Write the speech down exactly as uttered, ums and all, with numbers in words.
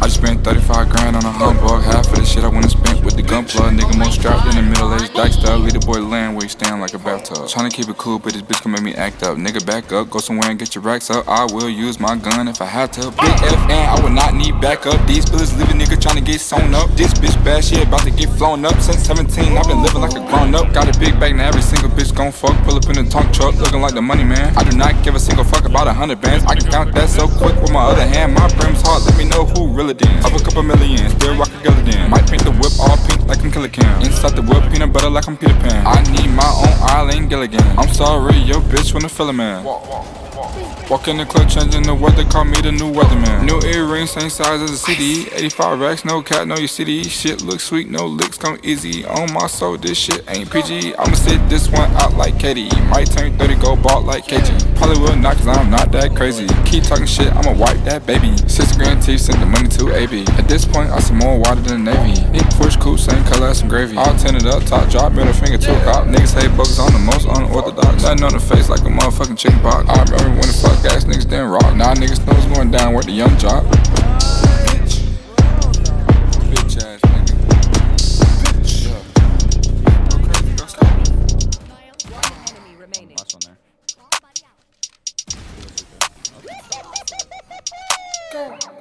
just spent thirty-five grand on a humbug. Half of the shit I went and spent with the gun plug. Nigga more strapped than a middle-aged dyke stud. Lead the boy land where he stand like a bathtub. Tryna keep it cool, but this bitch gon' make me act up. Nigga back up, go somewhere and get your racks up. I will use my gun if I had to. Big F and I would not need backup. These bullets leave a nigga tryna get sewn up. This bitch bad, she about to get flown up. Since seventeen, I've been living like a grown up. Got a big bag, now every single bitch gon' fuck. Pull up in a tonk truck, looking like the money man. I do not give a single fuck about a hundred bands. I can count that so quick with my other hand. My brim's hard, let me know who really dance. Up a couple million, still rock a Gilligan. Might paint the whip all pink like I'm Killer Cam. Inside the whip, peanut butter like I'm Peter Pan. I need my own Eileen Gilligan. I'm sorry, your bitch wanna fill a man. Walk in the club, changing the weather, call me the new weatherman. New earrings, same size as a C D. eighty-five racks, no cat, no your C D. Shit look sweet, no licks come easy. On my soul, this shit ain't P G. I'ma sit this one out like Katie. Might turn thirty, go bald like K G. Probably will not, cause I'm not that crazy. Keep talking shit, I'ma wipe that baby. Six grand teeth, send the money to A B. At this point, I see more water than the Navy. Need push coupe, same color as some gravy. All tinted up, top drop, middle finger to a cop. Niggas hate buggers on the most unorthodox. Nothing on the face like a motherfucking chicken pox. I remember when the fuck ass niggas didn't rock. Now niggas know what's going down with the young jock. Bitch. Bitch ass nigga. Bitch. Yeah. Go crazy, go stop. Last one there. Go.